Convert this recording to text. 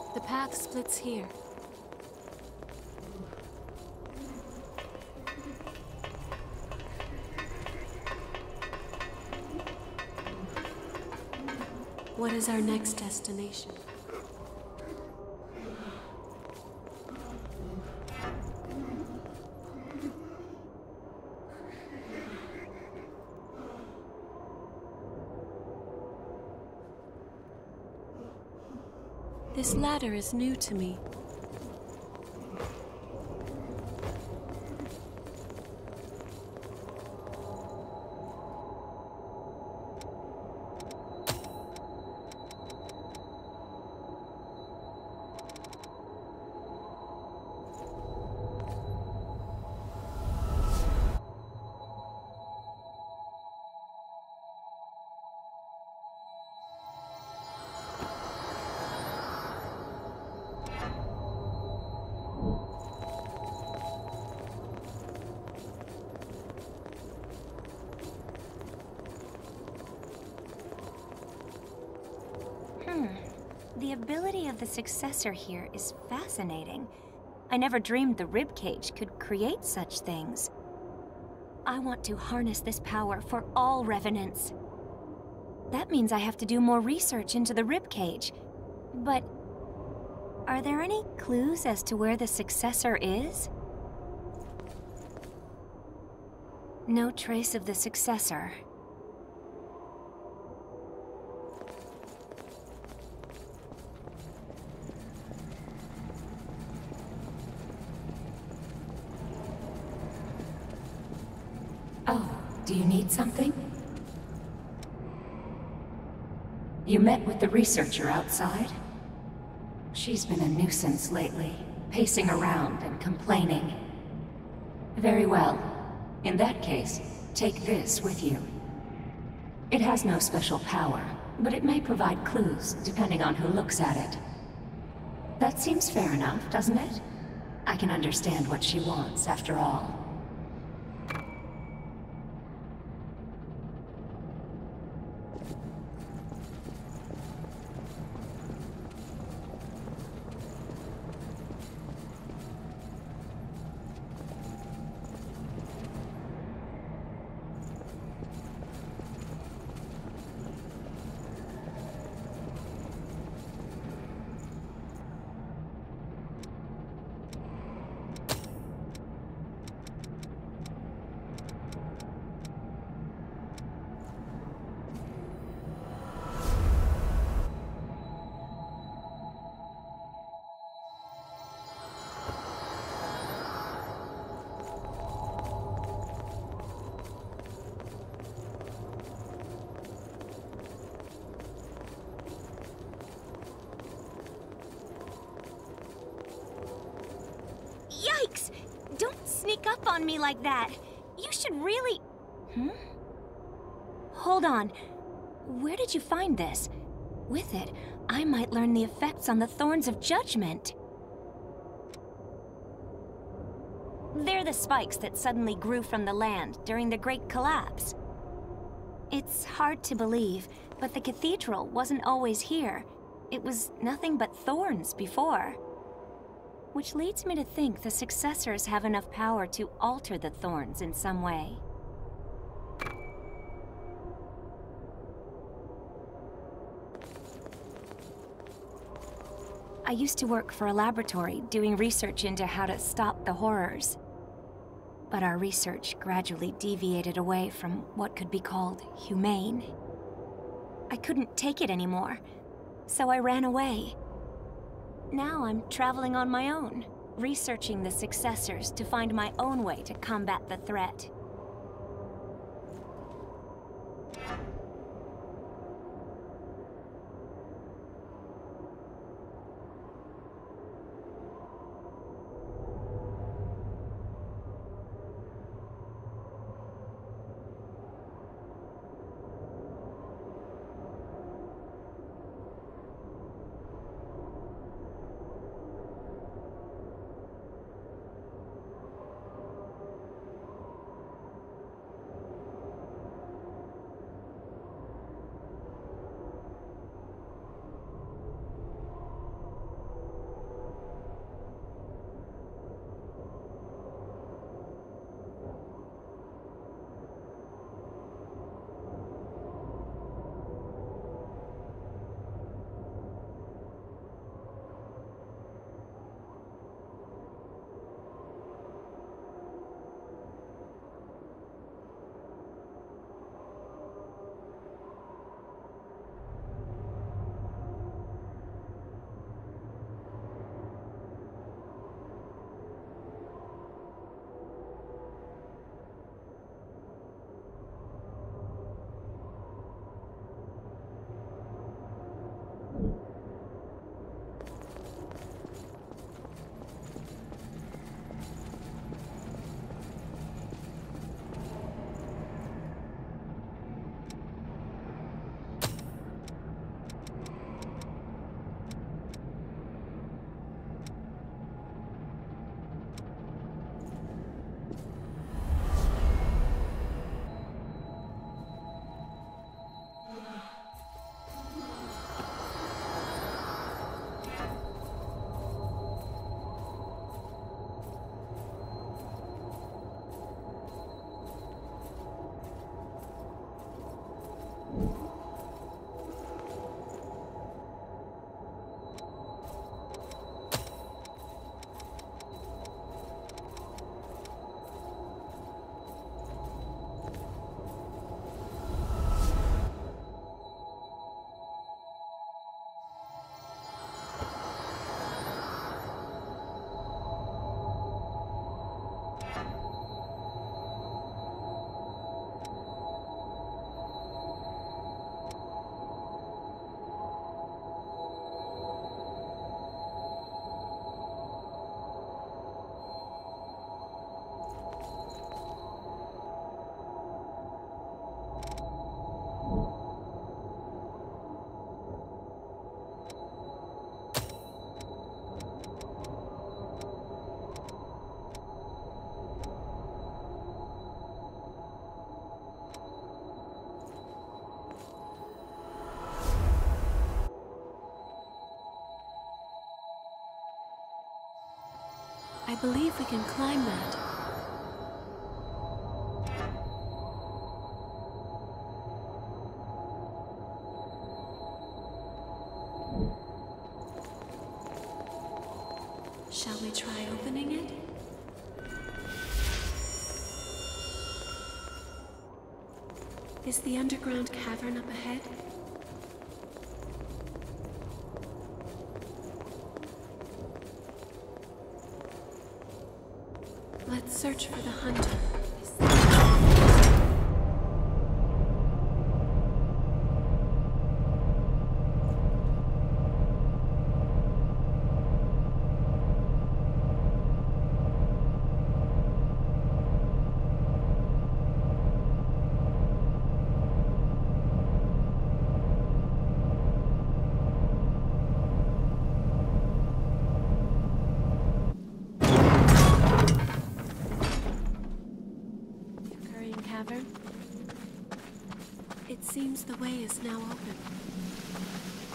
The path splits here. What is our next destination? This ladder is new to me. The ability of the successor here is fascinating. I never dreamed the ribcage could create such things. I want to harness this power for all revenants. That means I have to do more research into the ribcage. But are there any clues as to where the successor is? No trace of the successor. Do you need something? You met with the researcher outside? She's been a nuisance lately, pacing around and complaining. Very well. In that case, take this with you. It has no special power, but it may provide clues, depending on who looks at it. That seems fair enough, doesn't it? I can understand what she wants, after all. Yikes! Don't sneak up on me like that. You should really... Hold on. Where did you find this? With it, I might learn the effects on the Thorns of Judgment. They're the spikes that suddenly grew from the land during the Great Collapse. It's hard to believe, but the cathedral wasn't always here. It was nothing but thorns before. Which leads me to think the successors have enough power to alter the thorns in some way. I used to work for a laboratory doing research into how to stop the horrors. But our research gradually deviated away from what could be called humane. I couldn't take it anymore, so I ran away. Now I'm traveling on my own, researching the successors to find my own way to combat the threat. I believe we can climb that. Shall we try opening it? Is the underground cavern up ahead? Let's search for the hunter. Cavern. It seems the way is now open.